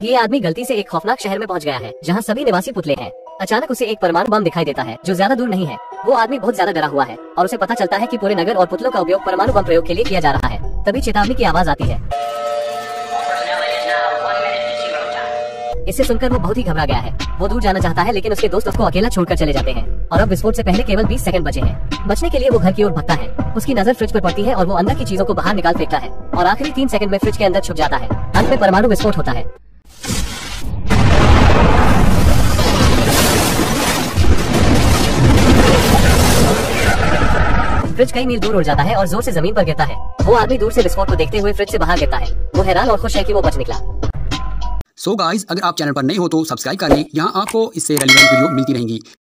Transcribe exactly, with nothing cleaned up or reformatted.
ये आदमी गलती से एक खौफनाक शहर में पहुंच गया है जहां सभी निवासी पुतले हैं। अचानक उसे एक परमाणु बम दिखाई देता है जो ज्यादा दूर नहीं है। वो आदमी बहुत ज्यादा डरा हुआ है और उसे पता चलता है कि पूरे नगर और पुतलों का उपयोग परमाणु बम प्रयोग के लिए किया जा रहा है। तभी चेतावनी की आवाज आती है। इसे सुनकर वो बहुत ही घबरा गया है। वो दूर जाना चाहता है लेकिन उसके दोस्त उसको अकेला छोड़कर चले जाते हैं और अब विस्फोट से पहले केवल बीस सेकंड बचे हैं। बचने के लिए वो घर की ओर भागता है। उसकी नजर फ्रिज पर पड़ती है और वो अंदर की चीजों को बाहर निकाल फेंकता है और आखिरी तीन सेकंड में फ्रिज के अंदर छुप जाता है। अंत में परमाणु विस्फोट होता है। फ्रिज कई मील दूर उड़ जाता है और जोर से जमीन पर गिरता है। वो आदमी दूर से विस्फोट को देखते हुए फ्रिज से बाहर गिरता है। वो हैरान और खुश है कि वो बच निकला। सो गाइस, अगर आप चैनल पर नए हो तो सब्सक्राइब कर लें। यहाँ आपको इससे रेलेवेंट वीडियो मिलती रहेंगी।